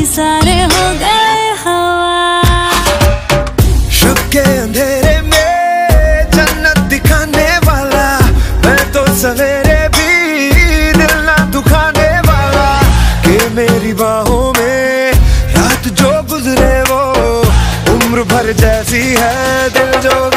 सारे हो गए हवा। शब के अंधेरे में जन्नत दिखाने वाला, मैं तो सवेरे भी दिल ना दुखाने वाला। कि मेरी बाहों में रात जो गुजरे वो उम्र भर जैसी है, दिल जो